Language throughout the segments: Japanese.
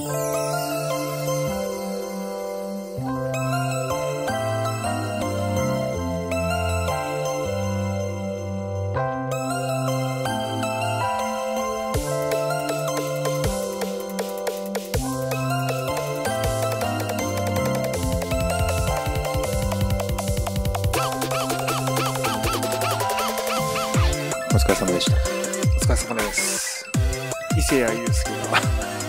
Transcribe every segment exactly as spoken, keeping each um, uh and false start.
お疲れ様でした。 お疲れ様です。伊勢谷友介が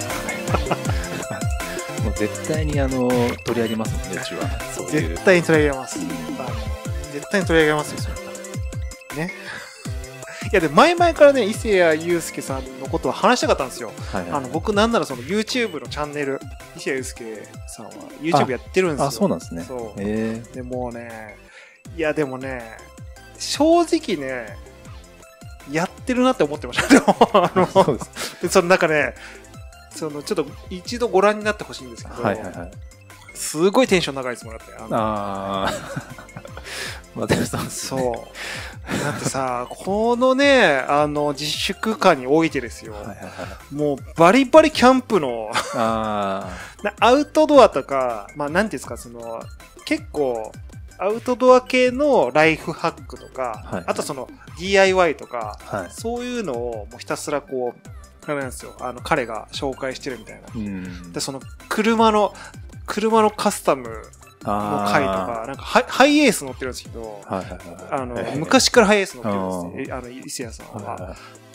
もう絶対にあの取り上げますもんね、うちは。そういう絶対に取り上げます。絶対に取り上げますよ、それは。ね。いや、で、前々からね、伊勢谷友介さんのことは話したかったんですよ。はいはい、あの僕、なんならその YouTube のチャンネル、伊勢谷友介さんは YouTube やってるんですよ。 あ、そうなんですね。 そう。 へー。 でもうね、いや、でもね、正直ね、やってるなって思ってました。でも、あの、そうです。そのなんかね、そのちょっと一度ご覧になってほしいんですけど、はいはいはい、すごいテンション高いですもんだって。ああまあ、そう、 そう。だってさ、このね、あの、自粛下においてですよ、はいはいはい、もうバリバリキャンプのあアウトドアとか、まあなんていうんですか、その、結構、アウトドア系のライフハックとか、はいはい、あとその ディーアイワイ とか、はい、そういうのをもうひたすらこう、あれなんですよ、あの彼が紹介してるみたいな。うん、で、その車の、車のカスタムの回とか、なんかハイ、ハイエース乗ってるんですけど、はいはいはい、あの、えー、昔からハイエース乗ってるんですよ、あの、伊勢谷さんは。はいはい、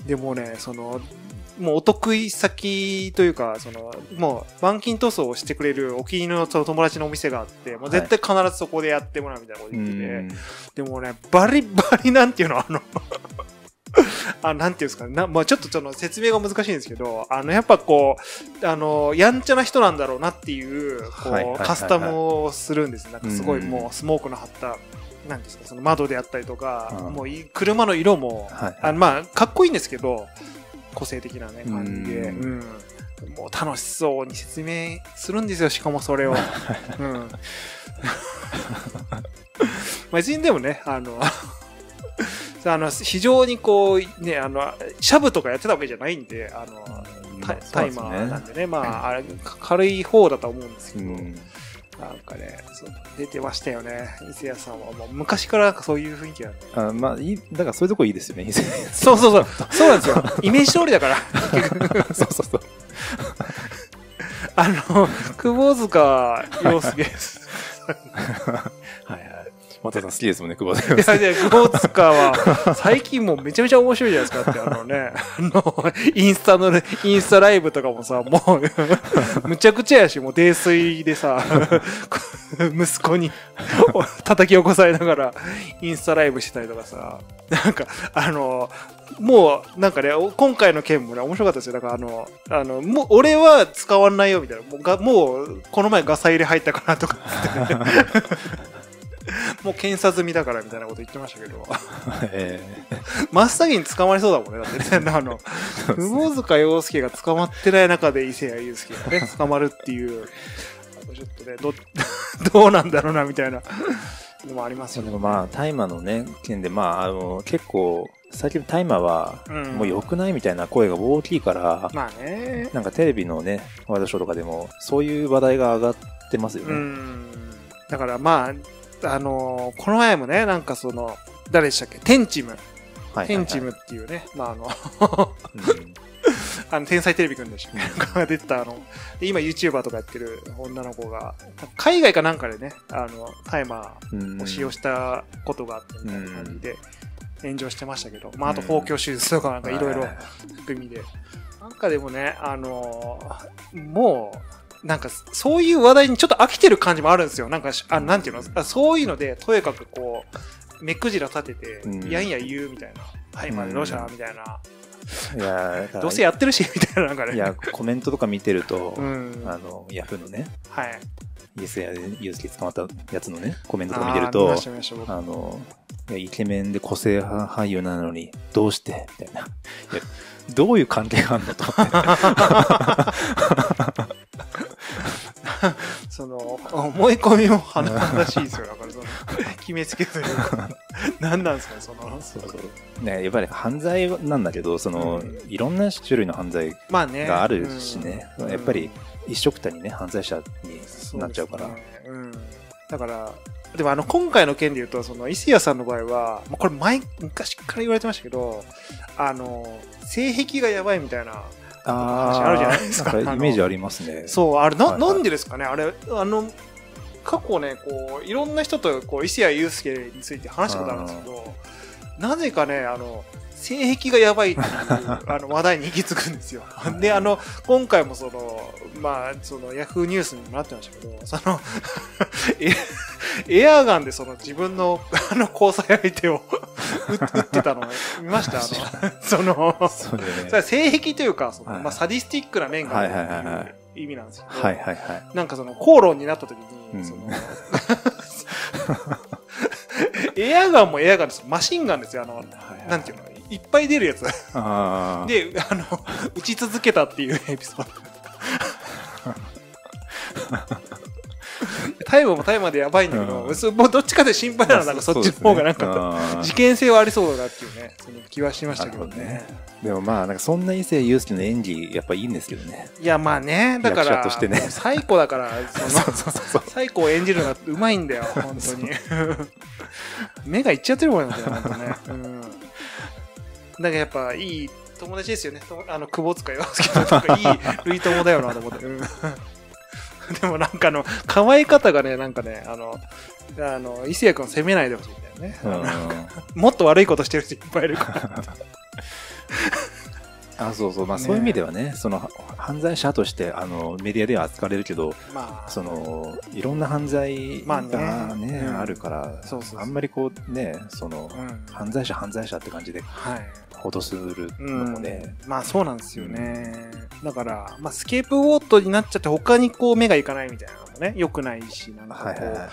でもね、その、もうお得意先というか、その、もう板金塗装をしてくれるお気に入りのその友達のお店があって、もう絶対必ずそこでやってもらうみたいなこと言ってて、はい、でもね、バリバリなんていうの、あの、あ、なんていうんですかね、な、まあちょっとその説明が難しいんですけど、あの、やっぱこう、あの、やんちゃな人なんだろうなっていう、こう、カスタムをするんです。なんかすごいもうスモークの張った、なんですか、その窓であったりとか、もう車の色も、はいはい、あの、まあかっこいいんですけど、個性的なね、感じで、うん、もう楽しそうに説明するんですよ、しかもそれを。うん。別にでもね、あの、あの非常にこう、ね、あの、シャブとかやってたわけじゃないんで、あの、タイマーなんでね、まあ、あれ、軽い方だと思うんですけど、うんなんかね、そう出てましたよね。伊勢谷さんはもう昔からなんかそういう雰囲気がある。 あまあいい、だからそういうとこいいですよね、伊勢谷さん。 そうそうそう。そうなんですよ。イメージ通りだから。 そうそうそう。 あの、窪塚洋介です。 はいはい。またさん好きですもんね、窪塚洋介。いやいや、窪塚は、最近もうめちゃめちゃ面白いじゃないですかって、あのね、あの、インスタの、インスタライブとかもさ、もう、むちゃくちゃやし、もう泥酔でさ、息子に叩き起こされながら、インスタライブしてたりとかさ、なんか、あの、もう、なんかね、今回の件もね、面白かったですよ。だからあの、あの、もう、俺は使わないよ、みたいな。もう、がもうこの前ガサ入れ入ったかな、とかって、ね。もう検査済みだからみたいなこと言ってましたけど、えー、真っ先に捕まりそうだもんね。だってね、あの窪塚洋介が捕まってない中で伊勢谷友介がね捕まるっていう、ちょっとね ど, どうなんだろうなみたいなのもありますよね。 でもまあ大麻のね件でまああの結構最近大麻はもう良くないみたいな声が大きいから、 うん、まあね、 なんかテレビのねワイドショーとかでもそういう話題が上がってますよね。 うんだからまああのー、この前もね、なんかその、誰でしたっけテンチム。はいはいはい、テンチムっていうね、まああの、うん、あの、天才テレビくんでしたっけが出てたあの、今 YouTuber とかやってる女の子が、海外かなんかでね、あの、タイマーを使用したことがあってみたいな感じで炎上してましたけど、まああと包協手術とかなんかいろいろ含みで。なんかでもね、あのー、もう、なんかそういう話題にちょっと飽きてる感じもあるんですよ。なんかあなんていうの、そういうのでとにかくこう目くじら立てて、うん、やんや言うみたいな、はいまあどうしたみたいな、いやどうせやってるしみたいななんかね。 いやコメントとか見てると、うん、あのヤフーのね、はい、伊勢谷友介捕まったやつのねコメントとか見てると、あのいやイケメンで個性派俳優なのにどうしてみたいな、いやどういう関係があるのとその思い込みも華々しいですよ。だからその決めつけというか何なんですかそのそうそうね、やっぱり犯罪なんだけどその、うん、いろんな種類の犯罪があるしね、まあね、うん、やっぱり一緒くたにね犯罪者になっちゃうから。 うね、うん、だからでもあの今回の件で言うとその伊勢谷さんの場合はこれ前昔から言われてましたけど、あの性癖がやばいみたいな話あるじゃないですか。 なんかイメージありますね。 そうあれ な,、はいはい、なんでですかねあれ。あの過去ねこういろんな人とこう伊勢谷友介について話したことあるんですけど、なぜかねあの性癖がやばいっていうあの話題に行き着くんですよ。であの今回もそのまあそのヤフーニュースにもなってましたけど、そのエアガンでその自分のあの交際相手を撃ってたの見ました。あのそのそれ、ね、それ性癖というかその、はいまあ、サディスティックな面があるっていう意味なんですけど、 はいはいはい、 なんかその口論になった時に、うん、そのエアガンもエアガンです。マシンガンですよ。あの、はいはい、なんていうのいっぱい出るやつあであの撃ち続けたっていうエピソード。タイムもタイムでやばいんだけど、うん、もうどっちかで心配なのはなんかそっちの方がなんか事件性はありそうだなっていうね、その気はしましたけど ね, どね。 でもまあなんかそんな伊勢祐介の演技やっぱいいんですけどね。 いやまあね、だから役者としてね、 サイコだからそのそうそうそうサイコを演じるのがうまいんだよ本当に。目がいっちゃってるもんなんだよなんかね。うん。だからやっぱいい友達ですよね。あの久保塚洋介とかいい類友だよなと思って。うんでもなんかあの構え方がねなんかねあのあの伊勢谷君を責めないでほしいんだよね、うん、もっと悪いことしてる人いっぱいいるからあそうそうまあ、ね、そういう意味ではねその犯罪者としてあのメディアでは扱われるけど、まあ、そのいろんな犯罪がね、まあねうん、あるからそうそうそうあんまりこうねその、うん、犯罪者犯罪者って感じで、はい報道するのもね、 うん、まあそうなんですよね、うん、だから、まあ、スケープウォートになっちゃって他にこう目がいかないみたいなのもね良くないしなんかこう、はいはいはい、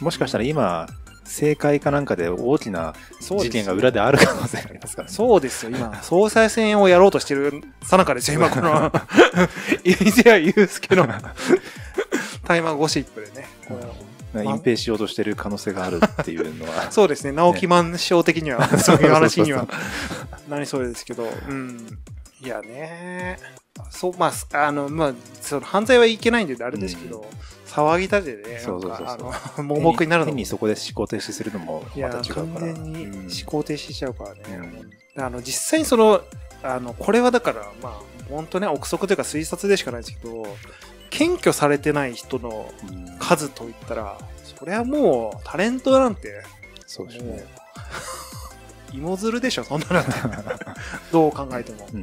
もしかしたら今政界かなんかで大きな事件が裏である可能性がありますからね。 そうですよ今総裁選をやろうとしてるさなかですよ今この伊勢谷友介のタイマーゴシップでねこう隠蔽しようとしてる可能性があるっていうのはそうですね直木マンショー的には、ね、そういう話にはなりそうですけど、うん、いやねそうまああのまあその犯罪はいけないんであれですけど、うん、騒ぎ立てで、ね、そうそうそうそうあの盲目になるのも変にそこで思考停止するのもまた違うから完全に思考停止しちゃうからね、うん、あの実際にそのあのこれはだからまあ本当ね憶測というか推察でしかないですけど検挙されてない人の数といったら、うん、それはもうタレントなんてそうですね芋づるでしょそんななんてどう考えても、うんうん、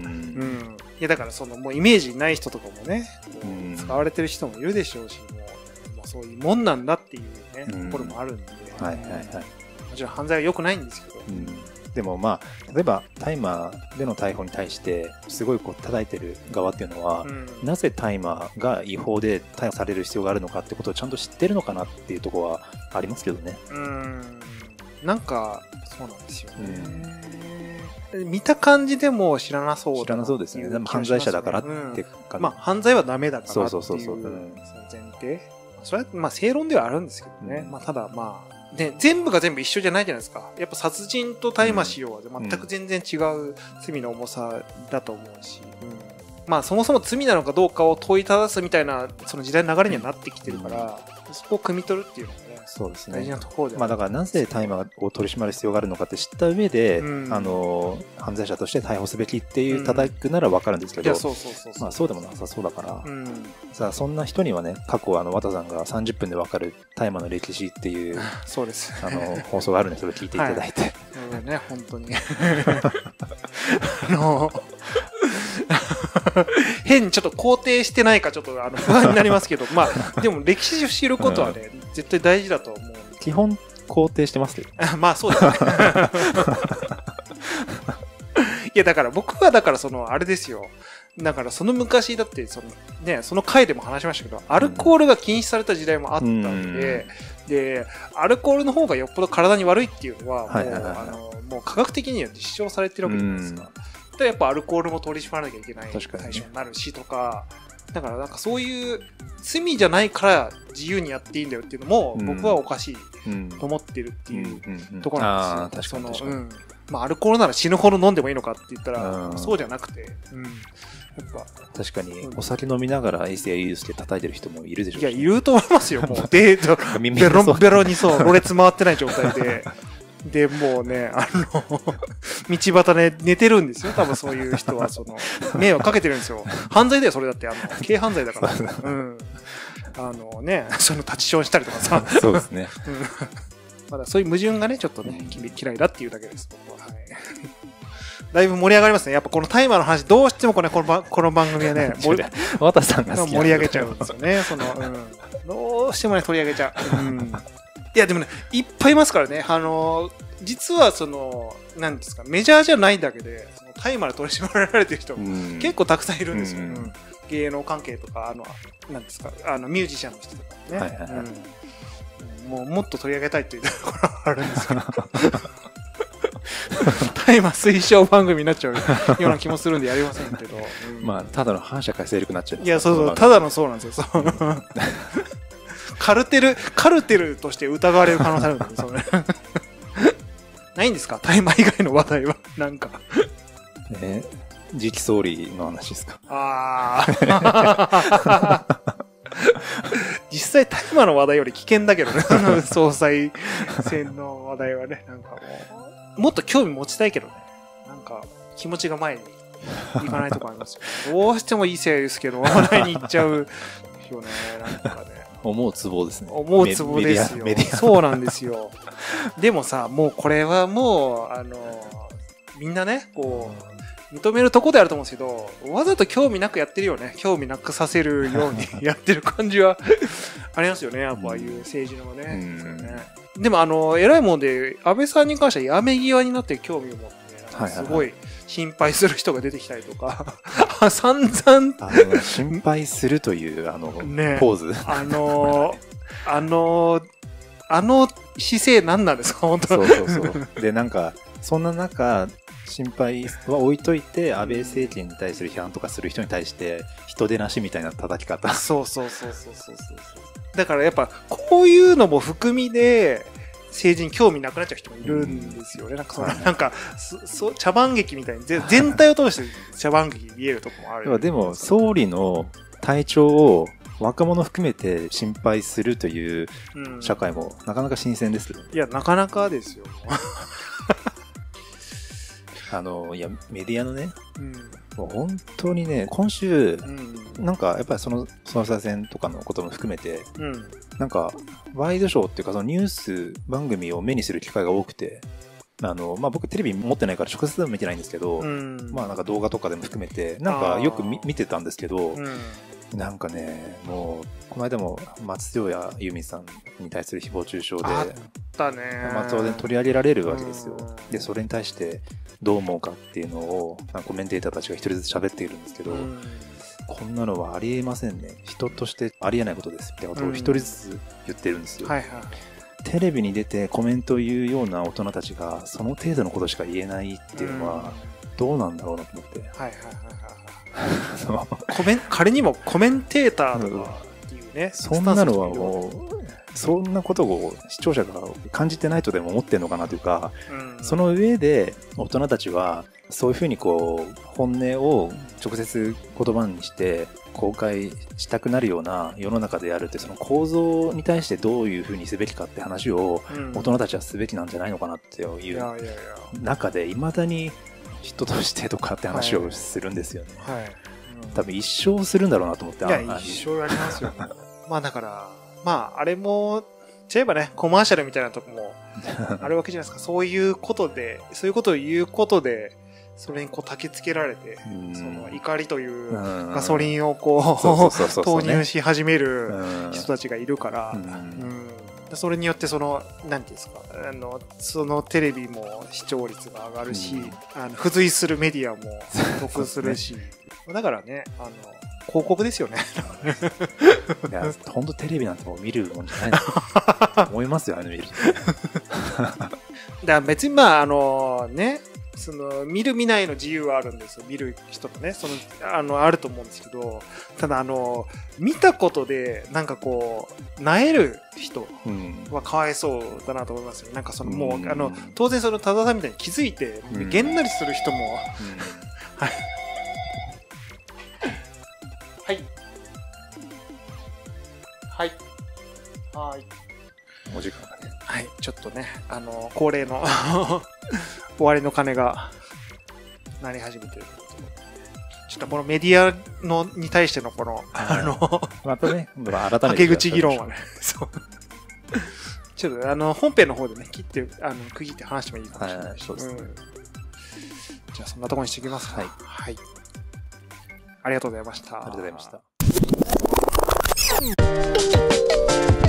いやだからそのもうイメージない人とかもね、うん、使われてる人もいるでしょうしもう、もうそういうもんなんだっていうね、うん、ところもあるんで、はいはいはい、もちろん犯罪は良くないんですけど、うんでもまあ例えば大麻での逮捕に対してすごいこう叩いてる側っていうのは、うん、なぜ大麻が違法で逮捕される必要があるのかってことをちゃんと知ってるのかなっていうところはありますけどね。 うーんなんかそうなんですよね、うん、見た感じでも知らなそうだな知らなそうですね。でも犯罪者だからって、 うん、まあ犯罪はダメだからっていう前提それはまあ正論ではあるんですけどね、うんまあ、ただまあね、全部が全部一緒じゃないじゃないですか。やっぱ殺人と大麻使用は全く全然違う罪の重さだと思うし、うんうん、まあそもそも罪なのかどうかを問いただすみたいなその時代の流れにはなってきてるから、うん、そこを汲み取るっていうのがね、 そうですね、 大事なところで、 まあ、だからなぜ大麻を取り締まる必要があるのかって知った上で、うん、あの犯罪者として逮捕すべきっていう叩くなら分かるんですけど、そうでもなさそうだから、うん、さあそんな人にはね過去あの綿さんがさんじゅっぷんで分かる大麻の歴史っていうそうですあの放送があるのでそれを聞いていただいて、はい、 そうね本当にあの変にちょっと肯定してないかちょっとあの不安になりますけどまあでも歴史を知ることはね、うん、絶対大事だと思う。 基本肯定してますよまあそうですねいやだから僕はだからそのあれですよだからその昔だってそのねその回でも話しましたけどアルコールが禁止された時代もあったんで、うん、でアルコールの方がよっぽど体に悪いっていうのはもう、はいはいはい、あのもう科学的には実証されてるわけじゃないですか。でやっぱアルコールも取り締まらなきゃいけない対象になるしとか、だからなんかそういう罪じゃないから自由にやっていいんだよっていうのも僕はおかしいと思ってるっていうところなんですよ。 まあアルコールなら死ぬほど飲んでもいいのかって言ったら、うん、そうじゃなくて、うん、やっぱ確かにお酒飲みながら伊勢谷友介叩いてる人もいるでしょうし、 いやいると思いますよ。もうデートベロベロにそうろれつ回ってない状態で。で、もうね、あの、道端で寝てるんですよ。多分そういう人は、その、迷惑かけてるんですよ。犯罪だよ、それだって。あの、軽犯罪だから。うん。あのね、その立ちションしたりとかさ。 そうですね。 うん。まだそういう矛盾がね、ちょっとね、嫌いだっていうだけです。僕は。はい。だいぶ盛り上がりますね。やっぱこのタイマーの話、どうしてもこの、この、この番組はね、 渡さんが好き盛り上げちゃうんですよね。その、うん。どうしてもね、取り上げちゃう。うん。いやでもね、いっぱいいますからね。あのー、実はその、なんですか、メジャーじゃないだけで、その大麻で取り締まられてる人、結構たくさんいるんですよ。うん、芸能関係とか、あの、なんですか、あの、ミュージシャンの人とかね。はいはいはいうん、もう、もっと取り上げたいっていうところがあるんですけど。大麻推奨番組になっちゃうような気もするんでやりませんけど。 うん、まあ、ただの反社会勢力になっちゃう。 いや、そうそう、ただのそうなんですよ。そうカルテル、カルテルとして疑われる可能性あるんですよね。ないんですか大麻以外の話題は。なんか。 えー、次期総理の話ですか。 ああ。実際大麻の話題より危険だけどね。総裁選の話題はね。なんかもう、もっと興味持ちたいけどね。なんか、気持ちが前に行かないとこありますよ。どうしてもいいせいですけど、話題に行っちゃうよね。なんかね。 思うツボですね。 思うツボですよ。そうなんですよ。でもさ、もうこれはもう、あの、みんなね、こう、認めるとこであると思うんですけど、わざと興味なくやってるよね。興味なくさせるようにやってる感じはありますよね。やっぱああいう政治のね。うんねでもあの、偉いもんで、安倍さんに関してはやめ際になって興味を持って、ね、すごい心配する人が出てきたりとか、散々 あの心配するというあの、ね、ポーズ。 あの、あの、あの姿勢何なんですか本当そうそうそう。で、なんか、そんな中、心配は置いといて、安倍政権に対する批判とかする人に対して、人出なしみたいな叩き方。 そうそうそうそうそうそう。だからやっぱ、こういうのも含みで、政治に興味なくなっちゃう人もいるんですよね。うん、なんかその、なんか、そ茶番劇みたいに、全体を通して茶番劇に見えるとこもある。 でも、総理の体調を若者含めて心配するという社会もなかなか新鮮ですけど、ねうん、いや、なかなかですよ。 あの、いや、メディアのね、うん、もう本当にね、今週、うん、なんかやっぱりその総裁選とかのことも含めて、うん、なんかワイドショーっていうかそのニュース番組を目にする機会が多くて、あの、まあ、僕テレビ持ってないから直接は見てないんですけど、うん、まあなんか動画とかでも含めて、なんかよく見てたんですけど、うん、なんかね、もう、この間も松任谷由実さんに対する誹謗中傷で、 あったね。 まあ当然取り上げられるわけですよ。で、それに対してどう思うかっていうのを、コメンテーターたちが一人ずつ喋っているんですけど、こんなのはありえませんね。人としてありえないことですってことを一人ずつ言ってるんですよ。はいはい。テレビに出てコメントを言うような大人たちがその程度のことしか言えないっていうのはどうなんだろうなと思って。はいはいはいはい。コメン仮にもコメンテーターとかっていうね。 そんなのはもうそんなことを視聴者が感じてないとでも思ってるのかなというか、うん、その上で大人たちはそういうふうにこう本音を直接言葉にして公開したくなるような世の中であるって、その構造に対してどういうふうにすべきかって話を大人たちはすべきなんじゃないのかなっていう中でいまだに人としてとかって話をするんですよね。はいはいうん、多分一生するんだろうなと思って。いや一生やりますよ。まあだからまああれも例えばねコマーシャルみたいなとこもあるわけじゃないですか。そういうことでそういうことを言うことで。それにこう焚き付けられて、その怒りというガソリンをこう投入し始める人たちがいるから、それによってそのなんていうんですか、あのそのテレビも視聴率が上がるし、あの付随するメディアも得するし、だからね、あの広告ですよね。 いや本当テレビなんてもう見るもんじゃないと思いますよ、あの見る。 だから別にまああのね。 その見る見ないの自由はあるんですよ。見る人もね、そのあのあると思うんですけど、ただあの見たことでなんかこう萎える人はかわいそうだなと思いますよ。なんかそのもう、うん、あの当然その多田さんみたいに気づいて、うん、げんなりする人も、うん、はいはいはいはいお時間がね、 はい、ちょっとね、あの恒例の終わりの鐘が鳴り始めてる。ちょっとこのメディアのに対してのこの、あの、 またね、改めて。 はけ口議論はね、そう。ちょっとあの、本編の方でね、切って、あの、区切って話してもいいかもしれないし。そうですね。じゃあそんなところにしていきますか。はい。はい。ありがとうございました。 ありがとうございました。